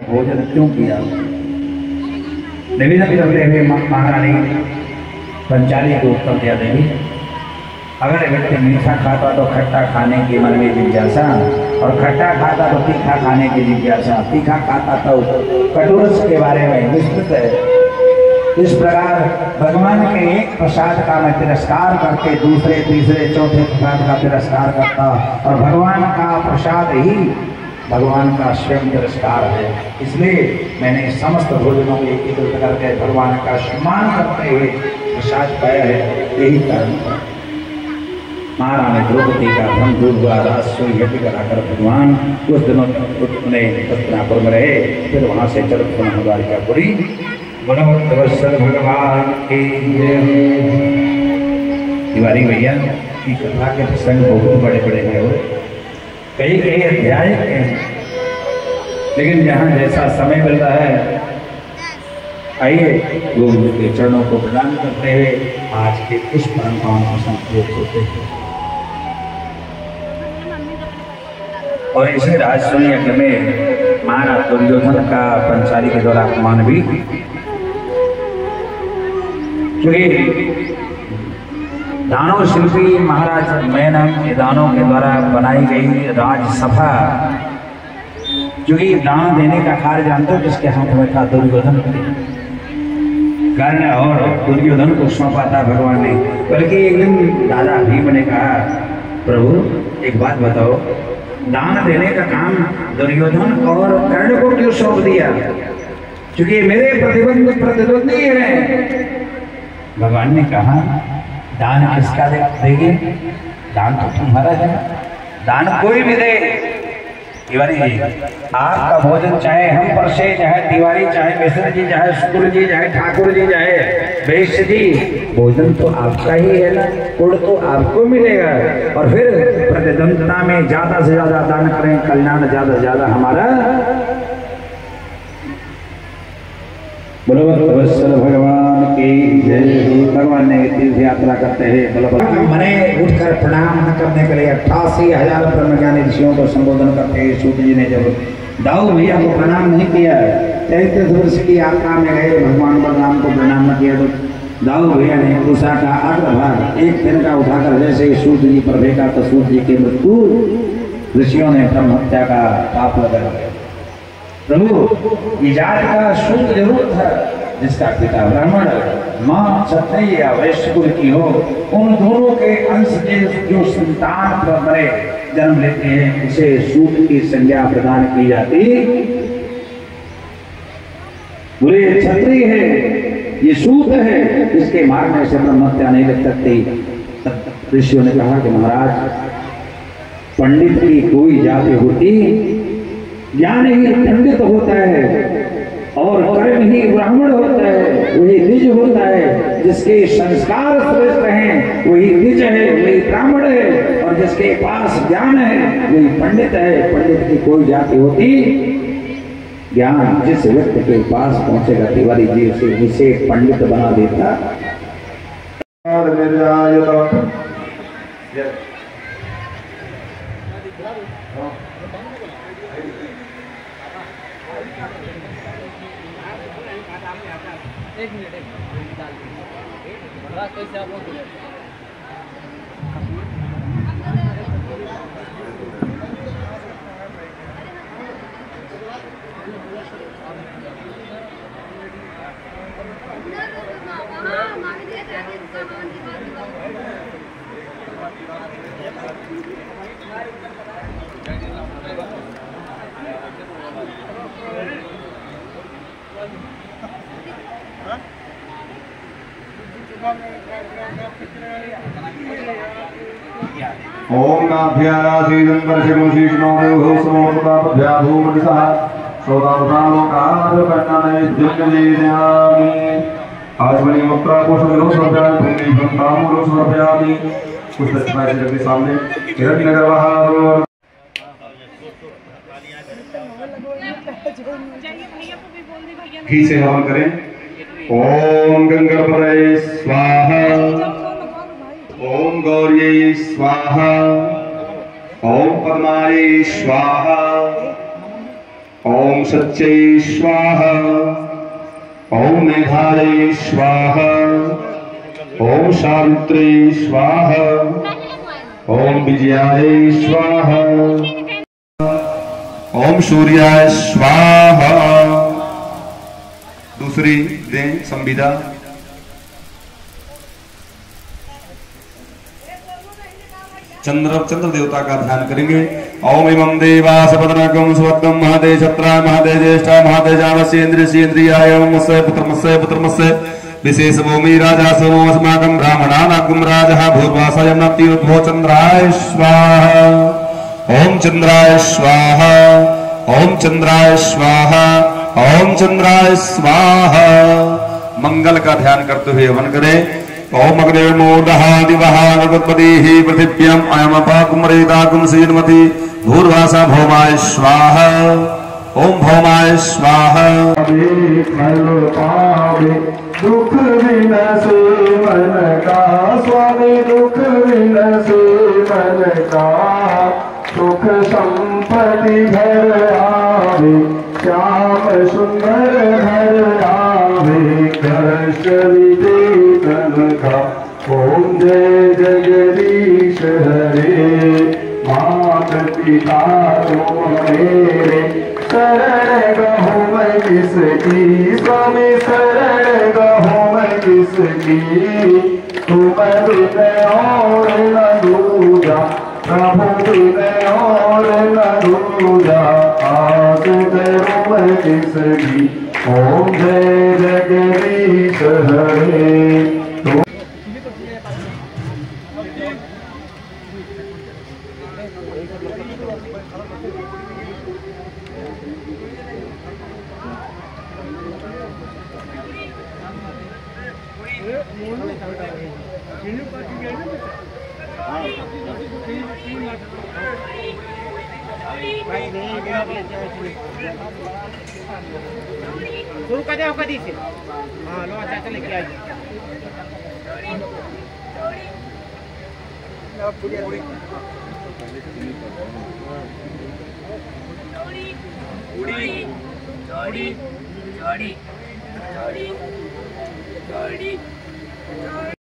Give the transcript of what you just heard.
भोजन क्यों किया। निवेदन करते हुए महारानी पंचाली को उत्तर दिया, देवी अगर व्यक्ति मीठा खाता तो खट्टा खाने की मन में जिज्ञासा, और खट्टा खाता तो तीखा खाने की जिज्ञासा, तीखा खाता तो कटुरस के बारे में विस्तृत है। इस प्रकार भगवान के एक प्रसाद का मैं तिरस्कार करके दूसरे तीसरे चौथे प्रसाद का तिरस्कार करता, और भगवान का प्रसाद ही भगवान का स्वयं तिरस्कार है। इसलिए मैंने समस्त भोजनों को एकत्रित करके भगवान का सम्मान करते हुए प्रसाद पाया है। यही कारण महारानी द्रौपदी का धन दूर हुआ, राजसूय यज्ञ कराकर भगवान कुछ दिनों अपने हस्तिनापुर में रहे, फिर वहां से चल पुनः द्वारिकापुरी। गुणवत्तवत्सल भगवान की तिवारी भैया की कथा के प्रसंग बहुत बड़े बड़े हैं, वो कई कई अध्याय के हैं, लेकिन जहाँ जैसा समय मिल रहा है आइए गुरु के चरणों को प्रदान करते हुए आज के इस परंपराओं को संपूर्ण होते हैं। और इसी राजसूय यज्ञ में महाराज दुर्योधन का पंचाली के द्वारा अपमान भी, क्योंकि दानव शिल्पी महाराज मेनक दानों के द्वारा बनाई गई राजसभा, क्योंकि दान देने का कार्य जानते हो किसके हाथ में था, दुर्योधन कर्ण और दुर्योधन को सौंपा था भगवान ने। बल्कि एक दिन दादा भीम ने कहा, प्रभु एक बात बताओ, दान देने का काम दुर्योधन और कर्ण को क्यों सौंप दिया, क्योंकि मेरे प्रतिद्वंदी है। भगवान ने कहा, दान किसका देंगे, दान तो तुम्हारा है, दान कोई भी दे। तिवारी जी आपका भोजन चाहे हम पर से, चाहे तिवारी, चाहे मिश्र जी, चाहे शुक्र जी, चाहे ठाकुर जी, चाहे वैश्य जी, भोजन तो आपका ही है ना, कुल तो आपको मिलेगा। और फिर प्रतिद्वंदता में ज्यादा से ज्यादा दान करें, कल्याण ज्यादा से ज्यादा हमारा। बलवत्तवत्सल भगवान की जय। भगवान ने तीर्थ यात्रा करते हैं मने उठकर प्रणाम करने के लिए 88,000 ब्रह्मज्ञानी ऋषियों को संबोधन करते हैं। सूत जी ने जब दाऊ भैया को प्रणाम नहीं किया, 33 वर्ष की यात्रा में गए, भगवान बलराम को प्रणाम न किया, तो दाऊ भैया ने उषा का अग्रभाग एक दिन का उठाकर जैसे ही सूत जी पर फेंका तो सूत जी की मृत्यु, ऋषियों ने ब्रह्म हत्या का पाप लगाया। प्रभु इजाद का शुद्ध जरूर था, जिसका पिता ब्राह्मण माँ क्षत्रिय या वैश्य कुल की हो, उन दोनों के अंश के जो संतान बड़े जन्म लेते हैं उसे सूत की संज्ञा प्रदान की जाती। बुरे क्षत्रिय है, ये सूत है, इसके मारने से ब्रह्म हत्या नहीं लग सकती। ऋषियों ने कहा कि महाराज, पंडित की कोई जाति होती, ज्ञान ही पंडित होता है और कर्म ही ब्राह्मण होता है, वही निज होता है। जिसके संस्कार श्रेष्ठ हैं वही निज है, वही ब्राह्मण है, और जिसके पास ज्ञान है वही पंडित है। पंडित की कोई जाति होती, ज्ञान जिस व्यक्ति के पास पहुंचेगा तिवारी जी उसे पंडित बना देता। एक मिनट कैसे आप ओम नाभ्यासीदं परशुशीष्णो देवसमोपताभ्याभूमनिसः सौदावतालोकार्पणनैद्यज्ञेयामि आजमनीमुत्रा कोशमिनो समर्पयामि भूमि ब्रह्मामूलो समर्पयामि। कुछ तत्व के सामने हिरण्यगर्भः घी से हवन करें। ओम गंगापदये स्वाहा, ओम गौर्यै स्वाहा, ओम पद्मायै स्वाहा, ओम सच्चे स्वाहा, ओम मेघालय स्वाहा, ओम सावित्रे स्वाहा, ओम विजयाय स्वाहा, ओम सूर्याय स्वाहा। दूसरी दें संविदा। चंद्र देवता का ध्यान करेंगे। ओम इमं देवास पदनकं स्वत्तं महदे छत्रा महदे ज्येष्ठा महदे जावस्येन्द्रियेन्द्रियाय मुस्य पुत्रमस्य विशेष भूमि राजा सोमो अस्माकं ब्राह्मणानां राजः भूर्वासायं नत्युद्भो चंद्राय स्वाहा। ओम चंद्राय स्वाहा, ओम चंद्राय स्वाहा, ओम चंद्राय स्वाहा। मंगल का ध्यान करते हुए हवन करें। ओम अग्निर्मूर्धः दिवः गणपतिः पृथिव्याम् अयमपाकुमरेदाकुं श्रीमती भूर्वासा भौमाय स्वाहा। ओम भौमाय स्वाहा। दुख विनसे मन का स्वामी, दुख विनसे मन का, सुख संपत्ति घर आवे, श्याम सुंदर घर आवे, कष्ट विदेतन का। ओम जय जगदीश हरे, मात पिता तुम मेरे, शरण गहूँ मैं किसकी, स्वामी शरण गहूँ मैं किसकी, तुम बिन और न दूजा, प्रभु बिन और न दूजा, आस करूँ मैं किसकी। ओम जय जगदीश हरे। शुरू कर दे कदी से। हाँ लो चाचा लेके आइए।